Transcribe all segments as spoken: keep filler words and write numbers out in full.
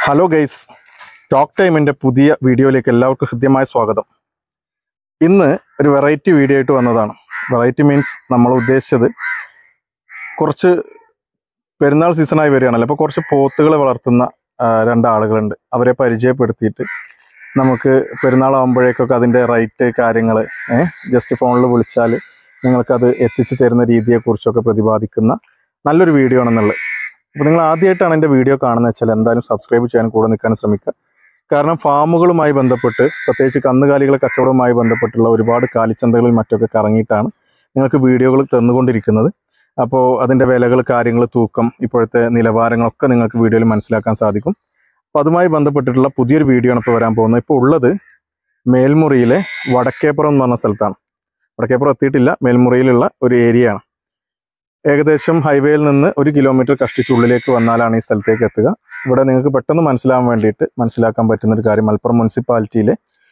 Hello guys, talk ടൈമിൻ്റെ പുതിയ വീഡിയോയിലേക്ക് എല്ലാവർക്കും ഹൃദ്യമായ സ്വാഗതം. ഇന്ന് ഒരു വെറൈറ്റി വീഡിയോ ആയിട്ട് വന്നതാണ്. വെറൈറ്റി മീൻസ് നമ്മൾ ഉദ്ദേശിച്ചത് കുറച്ച് പെരുന്നാൾ സീസണായി വരികയാണല്ലോ, അപ്പോൾ കുറച്ച് പോത്തുകളെ വളർത്തുന്ന രണ്ടാളുകളുണ്ട്. അവരെ പരിചയപ്പെടുത്തിയിട്ട് നമുക്ക് പെരുന്നാളാകുമ്പോഴേക്കൊക്കെ അതിൻ്റെ റൈറ്റ് കാര്യങ്ങൾ ജസ്റ്റ് ഫോണിൽ വിളിച്ചാൽ നിങ്ങൾക്കത് എത്തിച്ചു തരുന്ന രീതിയെക്കുറിച്ചൊക്കെ പ്രതിപാദിക്കുന്ന നല്ലൊരു വീഡിയോ ആണെന്നുള്ളത്. അപ്പോൾ നിങ്ങൾ ആദ്യമായിട്ടാണ് എൻ്റെ വീഡിയോ കാണുന്നത് വെച്ചാൽ എന്തായാലും സബ്സ്ക്രൈബ് ചെയ്യാൻ കൂടെ നിൽക്കാൻ ശ്രമിക്കുക. കാരണം ഫാമുകളുമായി ബന്ധപ്പെട്ട്, പ്രത്യേകിച്ച് കന്നുകാലികളെ കച്ചവടവുമായി ബന്ധപ്പെട്ടുള്ള ഒരുപാട് കാലിച്ചന്തകളിൽ മറ്റൊക്കെ കറങ്ങിയിട്ടാണ് നിങ്ങൾക്ക് വീഡിയോകൾ തന്നുകൊണ്ടിരിക്കുന്നത്. അപ്പോൾ അതിൻ്റെ വിലകൾ, കാര്യങ്ങൾ, തൂക്കം, ഇപ്പോഴത്തെ നിലവാരങ്ങളൊക്കെ നിങ്ങൾക്ക് വീഡിയോയിൽ മനസ്സിലാക്കാൻ സാധിക്കും. അപ്പോൾ അതുമായി ബന്ധപ്പെട്ടിട്ടുള്ള പുതിയൊരു വീഡിയോ ആണ് ഇപ്പോൾ വരാൻ പോകുന്നത്. ഇപ്പോൾ ഉള്ളത് മേൽമുറിയിലെ വടക്കേപ്പുറം എന്ന് പറഞ്ഞ സ്ഥലത്താണ്. വടക്കേപ്പുറം എത്തിയിട്ടില്ല, മേൽമുറിയിലുള്ള ഒരു ഏരിയ ആണ്. ഏകദേശം ഹൈവേയിൽ നിന്ന് ഒരു കിലോമീറ്റർ കഷ്ടിച്ചുള്ളിലേക്ക് വന്നാലാണ് ഈ സ്ഥലത്തേക്ക് എത്തുക. ഇവിടെ നിങ്ങൾക്ക് പെട്ടെന്ന് മനസ്സിലാവാൻ വേണ്ടിയിട്ട് മനസ്സിലാക്കാൻ പറ്റുന്നൊരു കാര്യം, മലപ്പുറം മുനിസിപ്പാലിറ്റിയിലെ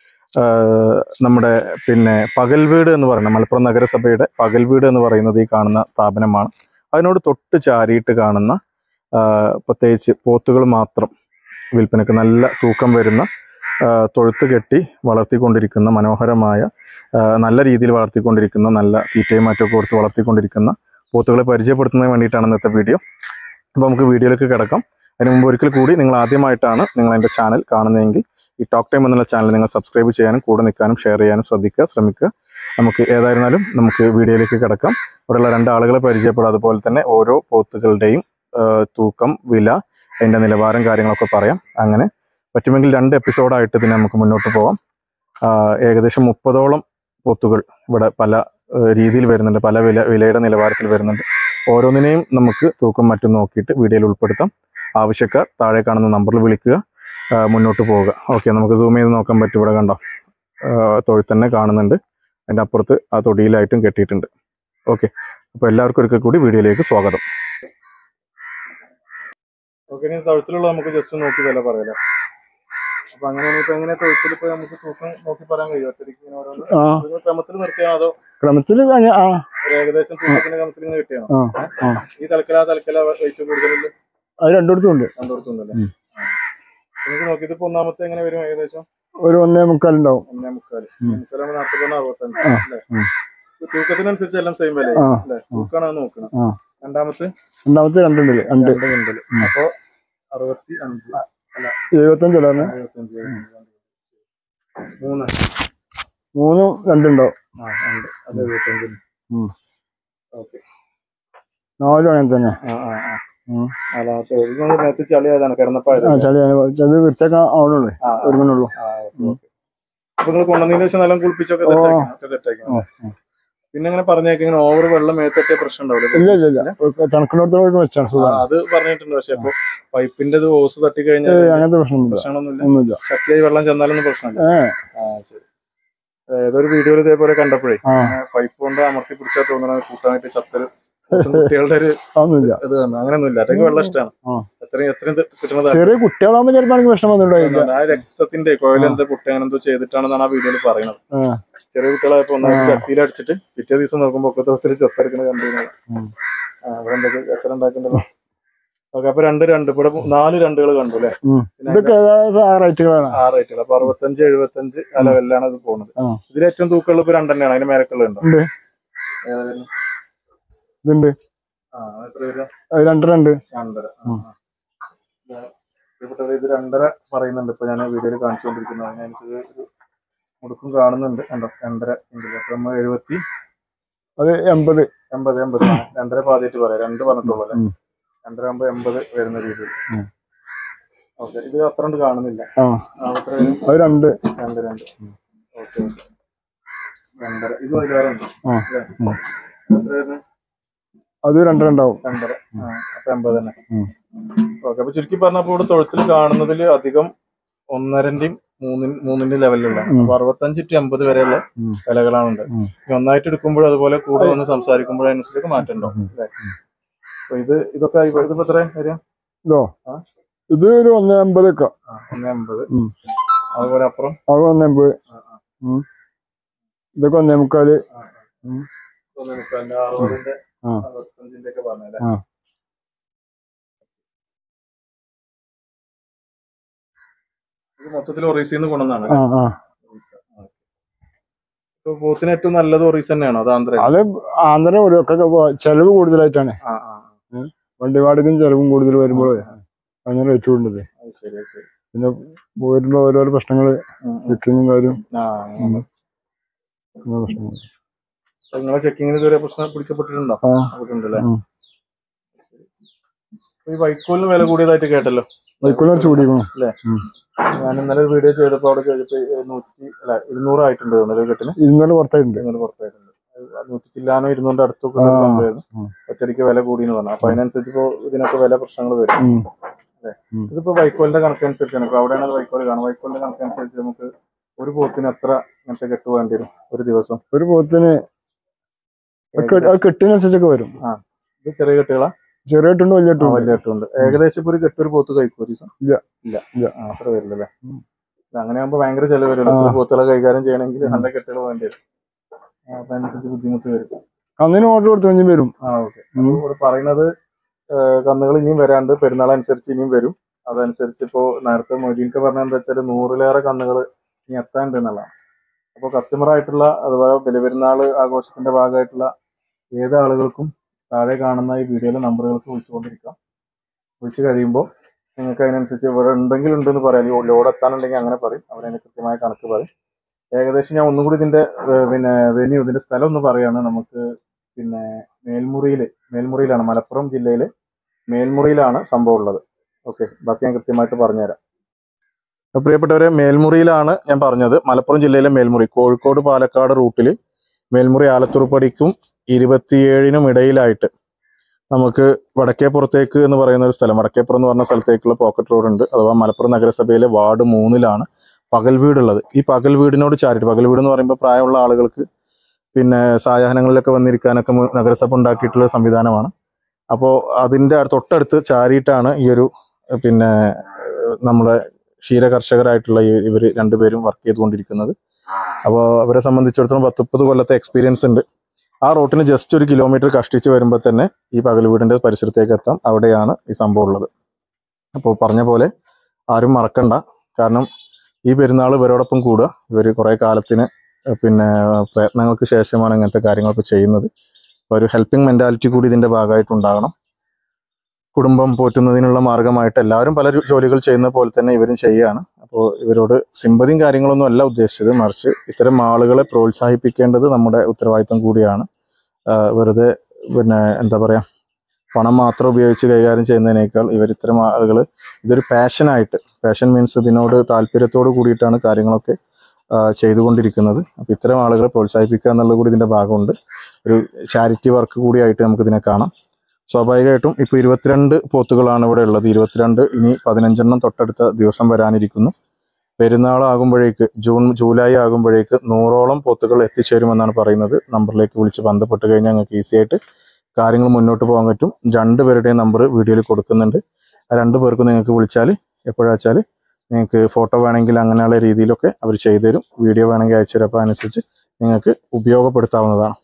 നമ്മുടെ പിന്നെ പകൽ വീട് എന്ന് പറയുന്നത്, മലപ്പുറം നഗരസഭയുടെ പകൽ വീട് എന്ന് പറയുന്നത് ഈ കാണുന്ന സ്ഥാപനമാണ്. അതിനോട് തൊട്ട് ചാരിയിട്ട് കാണുന്ന പ്രത്യേകിച്ച് പോത്തുകൾ മാത്രം വിൽപ്പനക്ക് നല്ല തൂക്കം വരുന്ന തൊഴുത്ത് കെട്ടി വളർത്തിക്കൊണ്ടിരിക്കുന്ന മനോഹരമായ, നല്ല രീതിയിൽ വളർത്തിക്കൊണ്ടിരിക്കുന്ന, നല്ല തീറ്റയും മറ്റൊക്കെ കൊടുത്ത് വളർത്തിക്കൊണ്ടിരിക്കുന്ന പോത്തുകളെ പരിചയപ്പെടുത്തുന്നതിന് വേണ്ടിയിട്ടാണ് ഇന്നത്തെ വീഡിയോ. അപ്പോൾ നമുക്ക് വീഡിയോയിലേക്ക് കിടക്കാം. അതിന് മുമ്പ് ഒരിക്കൽ കൂടി നിങ്ങൾ ആദ്യമായിട്ടാണ് നിങ്ങൾ എൻ്റെ ചാനൽ കാണുന്നതെങ്കിൽ ഈ ടോക്ക് ടൈം എന്നുള്ള ചാനൽ നിങ്ങൾ സബ്സ്ക്രൈബ് ചെയ്യാനും കൂടെ നിൽക്കാനും ഷെയർ ചെയ്യാനും ശ്രദ്ധിക്കുക, ശ്രമിക്കുക. നമുക്ക് ഏതായിരുന്നാലും നമുക്ക് വീഡിയോയിലേക്ക് കിടക്കാം. ഇവിടെയുള്ള രണ്ടാളുകളെ പരിചയപ്പെടുക, അതുപോലെ തന്നെ ഓരോ പോത്തുകളുടെയും തൂക്കം, വില, അതിൻ്റെ നിലവാരം, കാര്യങ്ങളൊക്കെ പറയാം. അങ്ങനെ പറ്റുമെങ്കിൽ രണ്ട് എപ്പിസോഡായിട്ട് ഇതിനെ നമുക്ക് മുന്നോട്ട് പോകാം. ഏകദേശം മുപ്പതോളം പോത്തുകൾ ഇവിടെ പല രീതിയിൽ വരുന്നുണ്ട്, പല വില വിലയുടെ നിലവാരത്തിൽ വരുന്നുണ്ട്. ഓരോന്നിനെയും നമുക്ക് തൂക്കം മറ്റും നോക്കിയിട്ട് വീഡിയോയിൽ ഉൾപ്പെടുത്താം. ആവശ്യക്കാർ താഴെ കാണുന്ന നമ്പറിൽ വിളിക്കുക, മുന്നോട്ട് പോവുക. ഓക്കെ, നമുക്ക് സൂം ചെയ്ത് നോക്കാൻ പറ്റും. ഇവിടെ കണ്ടോ, തൊഴുത്തന്നെ കാണുന്നുണ്ട്. അതിൻ്റെ അപ്പുറത്ത് ആ തൊടിയിലായിട്ടും കെട്ടിയിട്ടുണ്ട്. ഓക്കെ, അപ്പോൾ എല്ലാവർക്കും ഒരിക്കൽ കൂടി വീഡിയോയിലേക്ക് സ്വാഗതം. ഓക്കെ, ഇനി തൊഴുത്തിലുള്ള നമുക്ക് ജസ്റ്റ് നോക്കി വില പറയാം. അപ്പൊ അങ്ങനെയാണ്. ഇപ്പൊ എങ്ങനെ തൊഴുത്തിൽ ഇപ്പൊ നമുക്ക് തൂക്കം നോക്കി പറയാൻ കഴിയും? ക്രമത്തിൽ നിർത്തിയാണോ അതോ ക്രമത്തിൽ ഏകദേശം തൂക്കത്തിന്റെ ക്രമത്തിൽ ഇങ്ങനെ കിട്ടിയാണോ? ഈ തലക്കല ആ തലക്കല വെയിറ്റ് കൂടുതലുണ്ട്? അത് രണ്ടിടത്തുണ്ട്. രണ്ടിടത്തുണ്ടല്ലേ? നിങ്ങൾക്ക് നോക്കിയിട്ട് ഇപ്പൊ ഒന്നാമത്തെ എങ്ങനെ വരും? ഏകദേശം ഒരു ഒന്നേ മുക്കാൽ ഉണ്ടാവും. ഒന്നേ മുക്കാൽ മുക്കാലാകുമ്പോൾ നാൽപ്പത്തൊന്ന് അറുപത്തഞ്ച് അല്ലേ? തൂക്കത്തിനനുസരിച്ച് എല്ലാം സെയിം വില അല്ലേ? തൂക്കാണ് നോക്കണം. രണ്ടാമത്തെ രണ്ടാമത്തെ രണ്ടുണ്ടല്ലേ? രണ്ട് ഉണ്ടല്ലേ? അപ്പൊ അറുപത്തി അഞ്ച് എഴുപത്തഞ്ചല്ല? മൂന്ന് മൂന്നും രണ്ടുണ്ടാവും. നാലും അങ്ങനെ തന്നെ. ചളിയായതാണ്, കിടന്നപ്പോ ചളി അത് വൃത്തിയാക്കാൻ ആവണുള്ളൂ, ഒരുങ്ങണുള്ളൂ. അപ്പൊ നിങ്ങൾ കൊണ്ടുവന്നതിന് ശേഷം നല്ല കുളിപ്പിച്ചൊക്കെ സെറ്റാക്കി. പിന്നെ ഇങ്ങനെ പറഞ്ഞേക്ക് ഇങ്ങനെ ഓവർ വെള്ളം മേത്തട്ടിയ പ്രശ്നം ഉണ്ടാവില്ല? ഇല്ല ഇല്ല ഇല്ല, തണുക്കിനോടത്തോളം വെച്ചാണ് സുഖം. അത് പറഞ്ഞിട്ടുണ്ട്. പക്ഷെ അപ്പൊ പൈപ്പിന്റെ ഓസ് തട്ടി കഴിഞ്ഞാൽ അങ്ങനത്തെ പ്രശ്നമൊന്നുമില്ല. പ്രശ്നമൊന്നുമില്ല. ശക്തിയായി വെള്ളം ചെന്നാലൊന്നും പ്രശ്നമില്ല. ഏതൊരു വീഡിയോയിൽ ഇതേപോലെ കണ്ടപ്പോഴേ പൈപ്പ് കൊണ്ട് അമർത്തി പിടിച്ചാൽ തോന്നുന്നത് കൂട്ടാനായിട്ട് ചത്തല് കുട്ടികളുടെ ഒരു ഇത് തന്നെ. അങ്ങനെയൊന്നുമില്ല. അതൊക്കെ വെള്ളം ഇഷ്ടമാണ്. എത്രയും എത്രയും കിട്ടുന്നത് ചെറിയ കുട്ടികളാകുമ്പോൾ ചിലപ്പോൾ പ്രശ്നം വന്നിട്ടുണ്ടാവില്ല. ആ രക്തത്തിന്റെ കോയിലെന്തോ കുട്ടി അങ്ങനെ എന്തോ ചെയ്തിട്ടാണെന്നാണ് ആ വീഡിയോയിൽ പറയുന്നത്. ചെറിയ കുട്ടികളായപ്പോ ഒന്നാമത് ചട്ടിയിൽ അടിച്ചിട്ട് പിറ്റേ ദിവസം നോക്കുമ്പോ ഒക്കെ ഒത്തിരി ചത്തെടുക്കുന്നത് കണ്ടിരുന്നത്. അവിടെ എന്തൊക്കെ എത്ര ഉണ്ടാക്കണ്ടല്ലോ. ഓക്കെ, അപ്പൊ രണ്ട് രണ്ട് ഇവിടെ നാല് രണ്ടുകൾ കണ്ടു അല്ലേ? ആ റേറ്റുകൾ. അപ്പൊ അറുപത്തഞ്ച് എഴുപത്തഞ്ച് ആ ലെവലിലാണ് ഇത് പോകുന്നത്. ഇതിൽ ഏറ്റവും തൂക്കമുള്ള ഇപ്പൊ രണ്ടെണ്ണയാണ്. അതിന് മേലക്കുള്ള ഉണ്ടോ? ഇതുണ്ട്. രണ്ടര ഉണ്ട്. രണ്ടര ഇത് രണ്ടര പറയുന്നുണ്ട്. ഇപ്പൊ ഞാൻ വീഡിയോയിൽ കാണിച്ചുകൊണ്ടിരിക്കുന്നത്. അതിനനുസരിച്ച് ഒരു മുടുക്കും കാണുന്നുണ്ട്. കണ്ടോ, രണ്ടര ഉണ്ട്. അപ്പൊ നമ്മൾ എഴുപത്തി അത് എൺപത് എൺപത് എൺപത് രണ്ടര പാതിയിട്ട് പറയാം. രണ്ട് പറഞ്ഞിട്ടുള്ളൂ അല്ലേ? രണ്ടര ആകുമ്പോ എൺപത് വരുന്ന രീതിയിൽ. ഓക്കെ, ഇത് അത്ര കൊണ്ട് കാണുന്നില്ല. അത് രണ്ട് രണ്ട് രണ്ട് ഓക്കെ. രണ്ടര ഇത് വൈകാറുണ്ട്. അത് രണ്ടര ഉണ്ടാവും. രണ്ടര അപ്പൊ എൺപത് തന്നെ. ഓക്കെ, അപ്പൊ ചുരുക്കി പറഞ്ഞപ്പോ ഇവിടെ തൊഴുത്തിൽ കാണുന്നതിൽ അധികം ഒന്നരന്റെയും മൂന്നിന് മൂന്നിന്റെ ലെവലിലുള്ള അപ്പൊ അറുപത്തഞ്ച് ടു എൺപത് വരെയുള്ള വിലകളാണുണ്ട്. ഒന്നായിട്ട് എടുക്കുമ്പോഴും അതുപോലെ കൂടെ വന്ന് സംസാരിക്കുമ്പോഴും അതിനനുസരിച്ച് മാറ്റം ഉണ്ടാവും അല്ലേ? അപ്പൊ ഇത് ഇതൊക്കെ ഇതിപ്പോ എത്ര വരിക? ഇതോ ഇത് ഒരു ഒന്നേ അമ്പതൊക്കെ. ഒന്നേ അമ്പത്. അതുപോലെ അപ്പുറം അത് ഒന്നേ അമ്പത്. ഇതൊക്കെ ഒന്നേ മുക്കാല്. ഒന്നേ മുക്കാലിന്റെ അറുപതിന്റെ അറുപത്തഞ്ചിന്റെ ഒക്കെ പറഞ്ഞല്ലേ? ഇത് മൊത്തത്തിൽ ഒറീസയിൽ നിന്ന് കൊണ്ടുവന്നാണ്. ആ ആ പോത്തിന് ഏറ്റവും നല്ലത് ഒറീസ തന്നെയാണോ അത് ആന്ധ്ര? അത് ആന്ധ്ര ഒരു ഒക്കെ ചെലവ് കൂടുതലായിട്ടാണ്. വണ്ടി വാടകയും ചെലവും കൂടുതൽ വരുമ്പോൾ അങ്ങനെ വെച്ചുകൊണ്ടത്. പിന്നെ പോരുമ്പോ ഓരോരോ പ്രശ്നങ്ങള് ചെക്കിങ്ങും കാര്യം പ്രശ്നങ്ങൾ. നിങ്ങളെ ചെക്കിങ്ങിന് ഇതുവരെ പ്രശ്നം പിടിക്കപ്പെട്ടിട്ടുണ്ടോ? ഉണ്ടല്ലേ. ഈ വൈക്കോലിന് വില കൂടിയതായിട്ട് കേട്ടല്ലോ. വൈക്കോല് കുറച്ച് കൂടിക്കണം അല്ലേ? ഞാൻ ഇന്നലെ ഒരു വീഡിയോ ചെയ്തപ്പോ അവിടെ ചോദിച്ചപ്പോ നൂറ്റി അല്ല ഇരുന്നൂറായിട്ടുണ്ട് കെട്ടിന്. ഇരുന്നൂറ് പുറത്തായിട്ടുണ്ട്. ഇരുന്നൂറ് പുറത്തായിട്ടുണ്ട്. നൂറ്റി ചില്ലാനോ ഇരുന്നൂറിന്റെ അടുത്തൊക്കെ സംഭവമായിരുന്നു. ഒറ്റയ്ക്ക് വില കൂടിയെന്ന് പറഞ്ഞു. അപ്പൊ അതിനനുസരിച്ച് ഇപ്പോ ഇതിനൊക്കെ വില പ്രശ്നങ്ങൾ വരും. അല്ലെ? ഇതിപ്പോ വൈക്കോലിന്റെ കണക്കനുസരിച്ചാണ്. ഇപ്പൊ അവിടെയാണ് വൈക്കോല് കാണും. വൈക്കോലിന്റെ കണക്കനുസരിച്ച് നമുക്ക് ഒരു പോത്തിന് എത്ര ഇങ്ങനത്തെ കെട്ട് വേണ്ടി വരും ഒരു ദിവസം? ഒരു പോത്തിന് കെട്ടിനനുസരിച്ചൊക്കെ വരും. ആ ഇത് ചെറിയ കെട്ടുകളാ? ചെറിയ കെട്ടുണ്ട്, വലിയ കെട്ടുണ്ട്. വലിയ കെട്ടുണ്ട്. ഏകദേശം ഇപ്പൊ ഒരു കെട്ട് ഒരു പോത്ത് കഴിക്കും ഒരു ദിവസം? ഇല്ല ഇല്ല ഇല്ല അത്ര വരില്ലല്ലേ. അങ്ങനെ ആകുമ്പോ ഭയങ്കര ചെലവ് വരും. പോത്തുകളെ കൈകാര്യം ചെയ്യണമെങ്കിൽ നല്ല കെട്ടുകൾ വേണ്ടി വരും. അപ്പൊ അതിനനുസരിച്ച് ബുദ്ധിമുട്ട് വരും. കന്നിന് ഓർഡർ കൊടുത്തു കഴിഞ്ഞാൽ വരും. ആ ഓക്കെ. ഇവിടെ പറയുന്നത് കന്നുകൾ ഇനിയും വരാണ്ട് പെരുന്നാൾ അനുസരിച്ച് ഇനിയും വരും. അതനുസരിച്ച് ഇപ്പോ നേരത്തെ മൊയ്തീൻക്ക് പറഞ്ഞ എന്താ വെച്ചാൽ നൂറിലേറെ കന്നുകൾ ഇനി എത്താണ്ട് എന്നുള്ളതാണ്. അപ്പോൾ കസ്റ്റമർ ആയിട്ടുള്ള അതുപോലെ ബലിപെരുന്നാൾ ആഘോഷത്തിന്റെ ഭാഗമായിട്ടുള്ള ഏത് ആളുകൾക്കും താഴെ കാണുന്ന ഈ വീഡിയോയിലെ നമ്പറുകൾക്ക് വിളിച്ചുകൊണ്ടിരിക്കാം. വിളിച്ചു കഴിയുമ്പോൾ നിങ്ങൾക്ക് അതിനനുസരിച്ച് ഇവിടെ ഉണ്ടെങ്കിൽ ഉണ്ടെന്ന് പറയാം. ലോഡ് എത്താനുണ്ടെങ്കിൽ അങ്ങനെ പറയും. അവരതിന് കൃത്യമായ കണക്ക് പറയും. ഏകദേശം ഞാൻ ഒന്നും കൂടി ഇതിന്റെ പിന്നെ വെന്യൂ ഇതിന്റെ സ്ഥലം ഒന്ന് പറയാണ്. നമുക്ക് പിന്നെ മേൽമുറിയിൽ മേൽമുറിയിലാണ് മലപ്പുറം ജില്ലയിലെ മേൽമുറിയിലാണ് സംഭവം ഉള്ളത്. ഓക്കെ, ബാക്കി ഞാൻ കൃത്യമായിട്ട് പറഞ്ഞുതരാം. പ്രിയപ്പെട്ടവരെ, മേൽമുറിയിലാണ് ഞാൻ പറഞ്ഞത്. മലപ്പുറം ജില്ലയിലെ മേൽമുറി, കോഴിക്കോട് പാലക്കാട് റൂട്ടിൽ മേൽമുറി ആലത്തൂർപ്പടിക്കും ഇരുപത്തിയേഴിനും ഇടയിലായിട്ട് നമുക്ക് വടക്കേപ്പുറത്തേക്ക് എന്ന് പറയുന്ന ഒരു സ്ഥലം, വടക്കേപ്പുറം എന്ന് പറഞ്ഞ സ്ഥലത്തേക്കുള്ള പോക്കറ്റ് റോഡ് ഉണ്ട്. അഥവാ മലപ്പുറം നഗരസഭയിലെ വാർഡ് മൂന്നിലാണ് പകൽ വീടുള്ളത്. ഈ പകൽ വീടിനോട് ചാരിട്ട്, പകൽ വീട് എന്ന് പറയുമ്പോൾ പ്രായമുള്ള ആളുകൾക്ക് പിന്നെ സായാഹ്നങ്ങളിലൊക്കെ വന്നിരിക്കാനൊക്കെ നഗരസഭ ഉണ്ടാക്കിയിട്ടുള്ള സംവിധാനമാണ്. അപ്പോൾ അതിൻ്റെ തൊട്ടടുത്ത് ചാരിയിട്ടാണ് ഈ ഒരു പിന്നെ നമ്മുടെ ക്ഷീര കർഷകരായിട്ടുള്ള ഇവർ രണ്ടുപേരും വർക്ക് ചെയ്തുകൊണ്ടിരിക്കുന്നത്. അപ്പോൾ അവരെ സംബന്ധിച്ചിടത്തോളം പത്ത് മുപ്പത് കൊല്ലത്തെ എക്സ്പീരിയൻസ് ഉണ്ട്. ആ റോട്ടിന് ജസ്റ്റ് ഒരു കിലോമീറ്റർ കഷ്ടിച്ച് വരുമ്പോൾ തന്നെ ഈ പകൽ വീടിൻ്റെ പരിസരത്തേക്ക് എത്താം. അവിടെയാണ് ഈ സംഭവം ഉള്ളത്. അപ്പോൾ പറഞ്ഞ പോലെ ആരും മറക്കണ്ട. കാരണം ഈ പെരുന്നാൾ ഇവരോടൊപ്പം കൂടുക. ഇവർ കുറേ കാലത്തിന് പിന്നെ പ്രയത്നങ്ങൾക്ക് ശേഷമാണ് ഇങ്ങനത്തെ കാര്യങ്ങളൊക്കെ ചെയ്യുന്നത്. അപ്പോൾ ഒരു ഹെൽപ്പിംഗ് മെൻറ്റാലിറ്റി കൂടി ഇതിൻ്റെ ഭാഗമായിട്ടുണ്ടാകണം. കുടുംബം പോറ്റുന്നതിനുള്ള മാർഗമായിട്ട് എല്ലാവരും പല ജോലികൾ ചെയ്യുന്ന പോലെ തന്നെ ഇവരും ചെയ്യുകയാണ്. അപ്പോൾ ഇവരോട് സിമ്പതിയും കാര്യങ്ങളൊന്നും അല്ല ഉദ്ദേശിച്ചത്, മറിച്ച് ഇത്തരം ആളുകളെ പ്രോത്സാഹിപ്പിക്കേണ്ടത് നമ്മുടെ ഉത്തരവാദിത്വം കൂടിയാണ്. വെറുതെ പിന്നെ എന്താ പറയുക, പണം മാത്രം ഉപയോഗിച്ച് കൈകാര്യം ചെയ്യുന്നതിനേക്കാൾ ഇവർ ഇത്തരം ആളുകൾ ഇതൊരു പാഷനായിട്ട്, പാഷൻ മീൻസ് ഇതിനോട് താല്പര്യത്തോട് കൂടിയിട്ടാണ് കാര്യങ്ങളൊക്കെ ചെയ്തുകൊണ്ടിരിക്കുന്നത്. അപ്പോൾ ഇത്തരം ആളുകളെ പ്രോത്സാഹിപ്പിക്കുക എന്നുള്ളത് കൂടി ഇതിൻ്റെ ഭാഗമുണ്ട്. ഒരു ചാരിറ്റി വർക്ക് കൂടിയായിട്ട് നമുക്കിതിനെ കാണാം. സ്വാഭാവികമായിട്ടും ഇപ്പോൾ ഇരുപത്തിരണ്ട് പോത്തുകളാണ് ഇവിടെ ഉള്ളത്. ഇരുപത്തിരണ്ട് ഇനി പതിനഞ്ചെണ്ണം തൊട്ടടുത്ത ദിവസം വരാനിരിക്കുന്നു. പെരുന്നാളാകുമ്പോഴേക്ക് ജൂൺ ജൂലൈ ആകുമ്പോഴേക്ക് നൂറോളം പോത്തുകൾ എത്തിച്ചേരുമെന്നാണ് പറയുന്നത്. നമ്പറിലേക്ക് വിളിച്ച് ബന്ധപ്പെട്ട് കഴിഞ്ഞാൽ ഞങ്ങൾക്ക് ഈസി ആയിട്ട് കാര്യങ്ങൾ മുന്നോട്ട് പോകാൻ പറ്റും. രണ്ടുപേരുടെയും നമ്പർ വീഡിയോയിൽ കൊടുക്കുന്നുണ്ട്. ആ രണ്ടു പേർക്കും നിങ്ങൾക്ക് വിളിച്ചാൽ എപ്പോഴാ വെച്ചാൽ നിങ്ങൾക്ക് ഫോട്ടോ വേണമെങ്കിൽ അങ്ങനെയുള്ള രീതിയിലൊക്കെ അവർ ചെയ്തു തരും. വീഡിയോ വേണമെങ്കിൽ അയച്ചു തരും. അപ്പോൾ അതനുസരിച്ച് നിങ്ങൾക്ക് ഉപയോഗപ്പെടുത്താവുന്നതാണ്.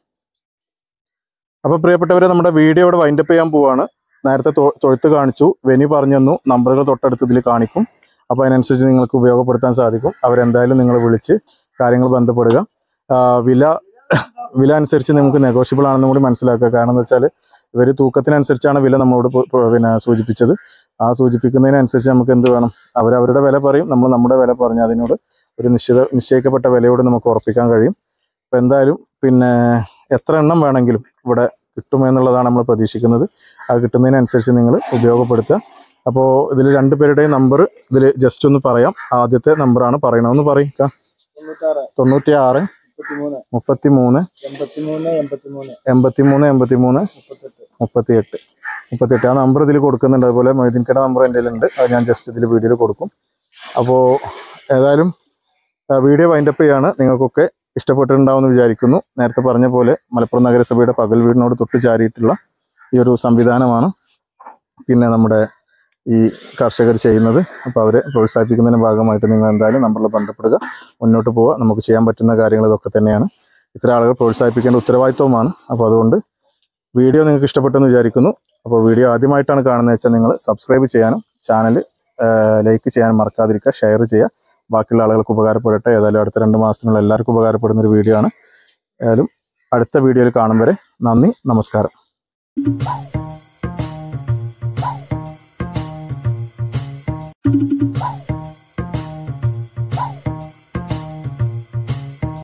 അപ്പോൾ പ്രിയപ്പെട്ടവരെ, നമ്മുടെ വീഡിയോ ഇവിടെ വൈൻഡപ്പ് ചെയ്യാൻ പോവാണ്. നേരത്തെ തൊഴുത്ത് കാണിച്ചു, വെന്യൂ പറഞ്ഞു തന്നു, നമ്പറുകൾ തൊട്ടടുത്ത് ഇതിൽ കാണിക്കും. അപ്പോൾ അതിനനുസരിച്ച് നിങ്ങൾക്ക് ഉപയോഗപ്പെടുത്താൻ സാധിക്കും. അവരെന്തായാലും നിങ്ങൾ വിളിച്ച് കാര്യങ്ങൾ ബന്ധപ്പെടുക. വില വില അനുസരിച്ച് നമുക്ക് നെഗോഷ്യബിൾ ആണെന്നും കൂടി മനസ്സിലാക്കുക. കാരണം എന്താ വെച്ചാൽ ഇവർ തൂക്കത്തിനനുസരിച്ചാണ് വില നമ്മളോട് പിന്നെ സൂചിപ്പിച്ചത്. ആ സൂചിപ്പിക്കുന്നതിനനുസരിച്ച് നമുക്ക് എന്ത് വേണം, അവരവരുടെ വില പറയും, നമ്മൾ നമ്മുടെ വില പറഞ്ഞ് അതിനോട് ഒരു നിശ്ചിത നിശ്ചയിക്കപ്പെട്ട വിലയോട് നമുക്ക് ഉറപ്പിക്കാൻ കഴിയും. അപ്പോൾ എന്തായാലും പിന്നെ എത്ര എണ്ണം വേണമെങ്കിലും ഇവിടെ കിട്ടുമെന്നുള്ളതാണ് നമ്മൾ പ്രതീക്ഷിക്കുന്നത്. അത് കിട്ടുന്നതിനനുസരിച്ച് നിങ്ങൾ ഉപയോഗപ്പെടുത്തുക. അപ്പോൾ ഇതിൽ രണ്ട് പേരുടെയും നമ്പർ ഇതിൽ ജസ്റ്റ് ഒന്ന് പറയാം. ആദ്യത്തെ നമ്പറാണ് പറയണമെന്ന് പറയും. തൊണ്ണൂറ്റി ആറ് മുപ്പത്തി മൂന്ന് എൺപത്തി മൂന്ന് എൺപത്തി മൂന്ന് മുപ്പത്തി എട്ട് മുപ്പത്തി എട്ട് ആ നമ്പർ ഇതിൽ കൊടുക്കുന്നുണ്ട്. അതുപോലെ മൊയ്തീൻക്കയുടെ നമ്പർ എൻ്റെ കയ്യിലുണ്ട്. അത് ഞാൻ ജസ്റ്റ് ഇതിൽ വീഡിയോയിൽ കൊടുക്കും. അപ്പോൾ ഏതായാലും വീഡിയോ വൈൻഡപ്പ് ചെയ്യാണ്. നിങ്ങൾക്കൊക്കെ ഇഷ്ടപ്പെട്ടിട്ടുണ്ടാവുമെന്ന് വിചാരിക്കുന്നു. നേരത്തെ പറഞ്ഞ പോലെ മലപ്പുറം നഗരസഭയുടെ പകൽ വീടിനോട് തൊട്ട് ചാരിയിട്ടുള്ള ഈ ഒരു സംവിധാനമാണ് പിന്നെ നമ്മുടെ ഈ കർഷകർ ചെയ്യുന്നത്. അപ്പോൾ അവരെ പ്രോത്സാഹിപ്പിക്കുന്നതിൻ്റെ ഭാഗമായിട്ട് നിങ്ങൾ എന്തായാലും നമ്പറിൽ ബന്ധപ്പെടുക, മുന്നോട്ട് പോവുക. നമുക്ക് ചെയ്യാൻ പറ്റുന്ന കാര്യങ്ങൾ ഇതൊക്കെ തന്നെയാണ്. ഇത്തരം ആളുകൾ പ്രോത്സാഹിപ്പിക്കേണ്ട ഉത്തരവാദിത്വമാണ്. അപ്പോൾ അതുകൊണ്ട് വീഡിയോ നിങ്ങൾക്ക് ഇഷ്ടപ്പെട്ടെന്ന് വിചാരിക്കുന്നു. അപ്പോൾ വീഡിയോ ആദ്യമായിട്ടാണ് കാണുന്നത് വെച്ചാൽ നിങ്ങൾ സബ്സ്ക്രൈബ് ചെയ്യാനും ചാനൽ ലൈക്ക് ചെയ്യാനും മറക്കാതിരിക്കുക, ഷെയർ ചെയ്യുക. ബാക്കിയുള്ള ആളുകൾക്ക് ഉപകാരപ്പെടട്ടെ. ഏതായാലും അടുത്ത രണ്ട് മാസത്തിനുള്ള എല്ലാവർക്കും ഉപകാരപ്പെടുന്ന ഒരു വീഡിയോ ആണ്. ഏതായാലും അടുത്ത വീഡിയോയിൽ കാണും വരെ നന്ദി, നമസ്കാരം.